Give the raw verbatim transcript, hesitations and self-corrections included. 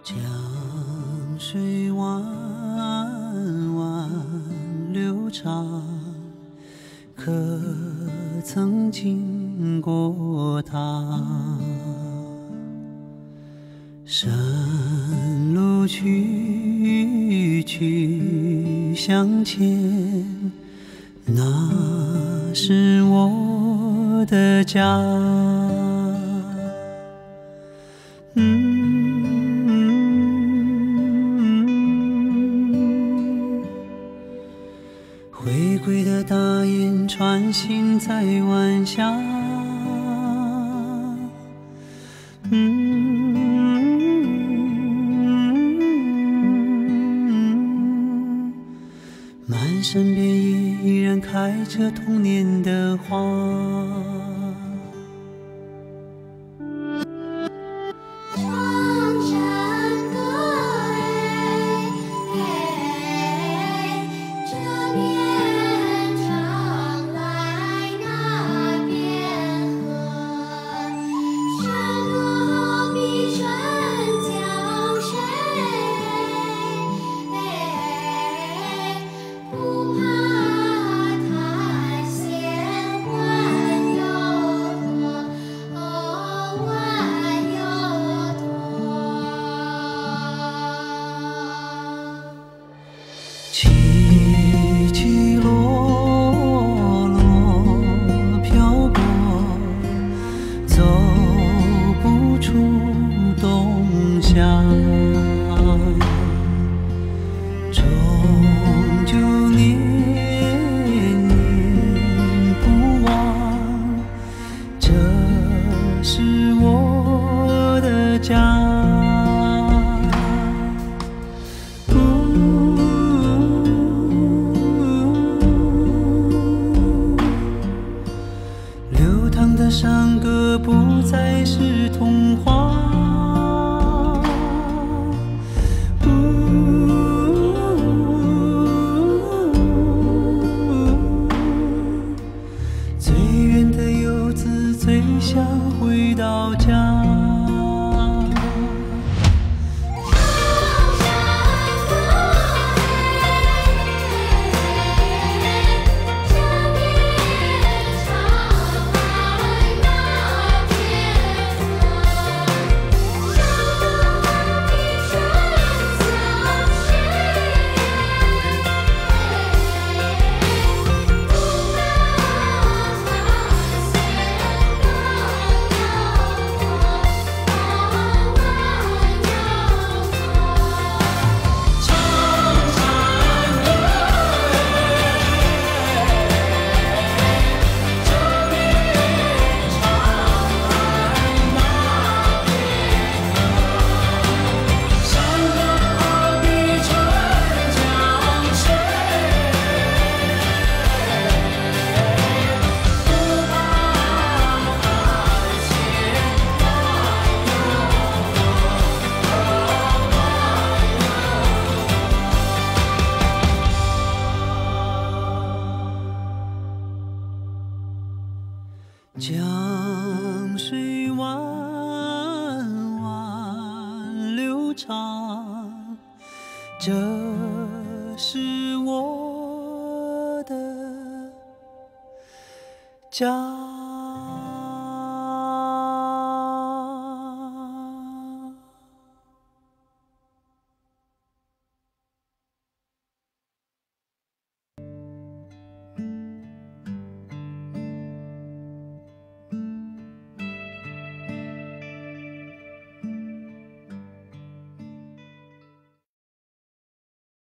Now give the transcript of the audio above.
江水弯弯流长，可曾经过它？山路曲曲向前，那是我的家。嗯回归的大雁穿行在晚霞，嗯，满山遍野依然开着童年的花。起起落落漂泊，走不出冬夏，终究念念不忘，这是我的家。山歌不再是童话，最远的游子最想回到家。江水弯弯流长，这是我的家。